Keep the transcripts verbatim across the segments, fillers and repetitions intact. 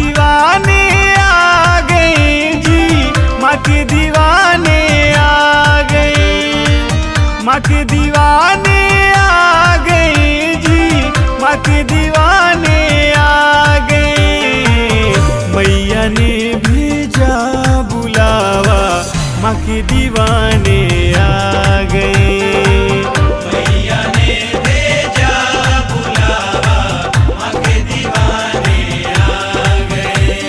दीवाने आ गए जी, माँ के दीवाने आ गए, माँ के दीवाने आ गए जी, माँ के दीवाने आ गए। मैया ने भेजा बुलावा, माँ के दीवाने आ गए। मैया ने भेजा बुलावा, माँ के दीवाने आ गए।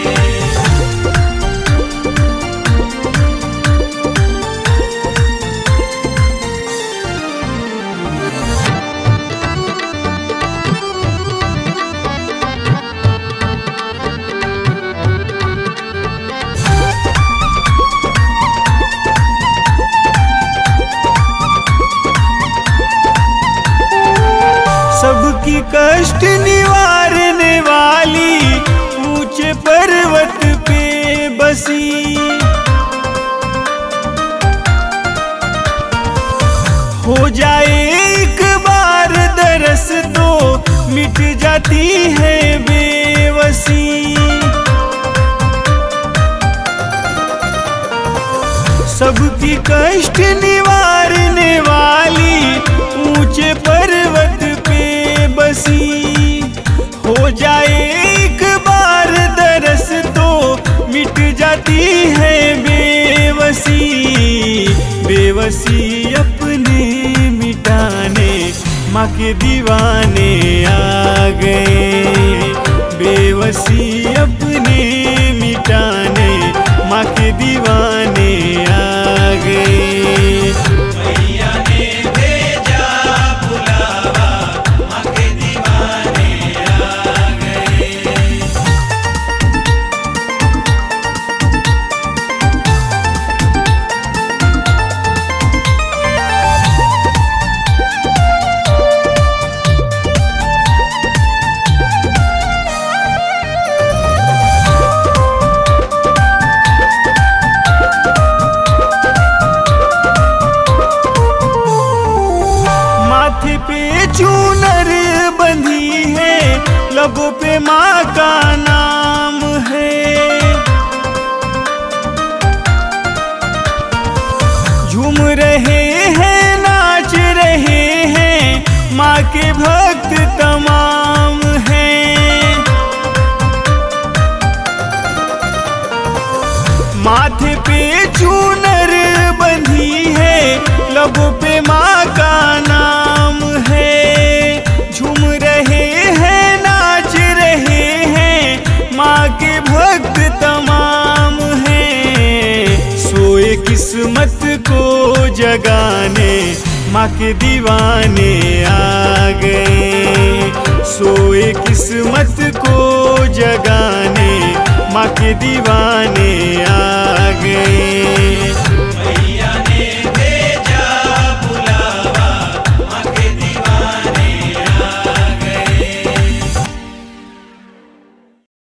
सबकी कष्ट निवारने वाली ऊंचे पर्वत पे बसी, हो जाए एक बार दरस तो मिट जाती है बेबसी। सबकी कष्ट निवारने वाली ऊंचे पर्वत पे बसी, हो जाए एक बार दरस तो मिट जाती है बेबसी। बेबसी अपने मिटाने माँ के दीवाने आ गए, बेबसी अपने मिटाने माँ के दीवाने आ गए। मैया ने भेजा बुलावा, माँ के दीवाने आ गए। माथे पे चूनर बंधी है, लबों पे माँ का नाम है, झूम रहे हैं नाच रहे हैं, माँ के भक्त तमाम हैं। माथे पे चूनर बंधी है, लबों पे माँ का नाम है, झूम रहे हैं नाच रहे हैं, माँ के भक्त तमाम हैं। सोए किस्मत को जगाने माँ के दीवाने आ गए, सोए किस्मत को जगाने माँ के दीवाने आ